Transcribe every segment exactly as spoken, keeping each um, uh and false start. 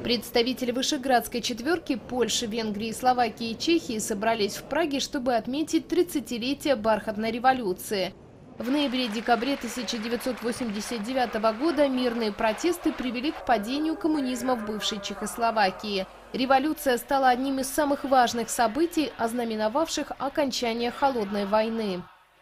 Представители Вышеградской четверки Польши, Венгрии, Словакии и Чехии собрались в Праге, чтобы отметить тридцатилетие бархатной революции. В ноябре-декабре тысяча девятьсот восемьдесят девятого года мирные протесты привели к падению коммунизма в бывшей Чехословакии. Революция стала одним из самых важных событий, ознаменовавших окончание холодной войны.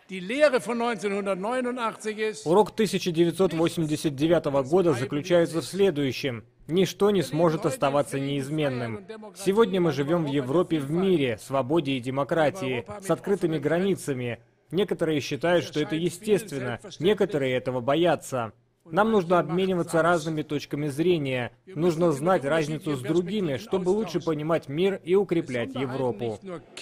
Урок тысяча девятьсот восемьдесят девятого года заключается в следующем. Ничто не сможет оставаться неизменным. Сегодня мы живем в Европе, в мире, свободе и демократии, с открытыми границами. Некоторые считают, что это естественно, некоторые этого боятся. Нам нужно обмениваться разными точками зрения. Нужно знать разницу с другими, чтобы лучше понимать мир и укреплять Европу.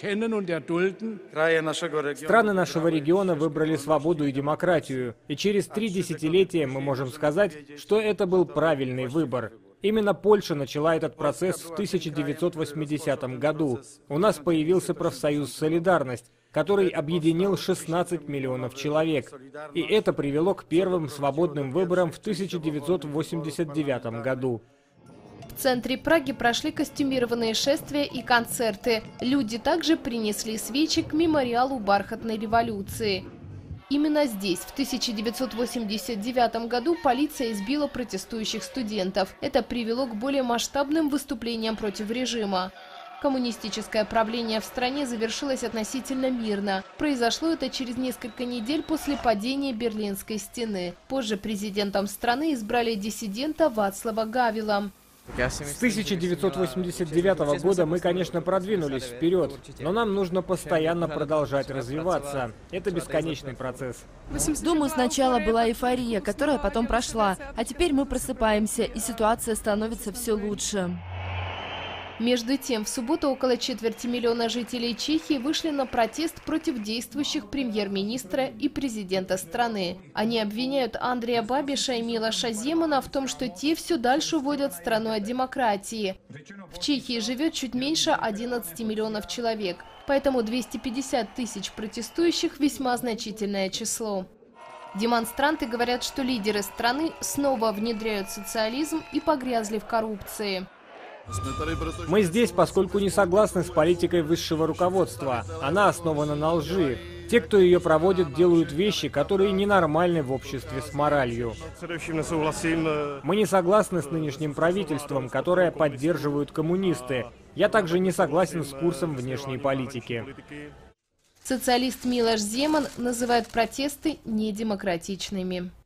Страны нашего региона выбрали свободу и демократию. И через три десятилетия мы можем сказать, что это был правильный выбор. Именно Польша начала этот процесс в тысяча девятьсот восьмидесятом году. У нас появился профсоюз «Солидарность», который объединил шестнадцать миллионов человек. И это привело к первым свободным выборам в тысяча девятьсот восемьдесят девятом году. В центре Праги прошли костюмированные шествия и концерты. Люди также принесли свечи к мемориалу бархатной революции. Именно здесь, в тысяча девятьсот восемьдесят девятом году, полиция избила протестующих студентов. Это привело к более масштабным выступлениям против режима. Коммунистическое правление в стране завершилось относительно мирно. Произошло это через несколько недель после падения Берлинской стены. Позже президентом страны избрали диссидента Вацлава Гавела. С тысяча девятьсот восемьдесят девятого года мы, конечно, продвинулись вперед, но нам нужно постоянно продолжать развиваться. Это бесконечный процесс. Думаю, сначала была эйфория, которая потом прошла, а теперь мы просыпаемся, и ситуация становится все лучше. Между тем, в субботу около четверти миллиона жителей Чехии вышли на протест против действующих премьер-министра и президента страны. Они обвиняют Андрея Бабиша и Милоша Земана в том, что те все дальше уводят страну от демократии. В Чехии живет чуть меньше одиннадцати миллионов человек, поэтому двести пятьдесят тысяч протестующих – весьма значительное число. Демонстранты говорят, что лидеры страны снова внедряют социализм и погрязли в коррупции. Мы здесь, поскольку не согласны с политикой высшего руководства. Она основана на лжи. Те, кто ее проводит, делают вещи, которые ненормальны в обществе с моралью. Мы не согласны с нынешним правительством, которое поддерживают коммунисты. Я также не согласен с курсом внешней политики. Социалист Милош Земан называет протесты недемократичными.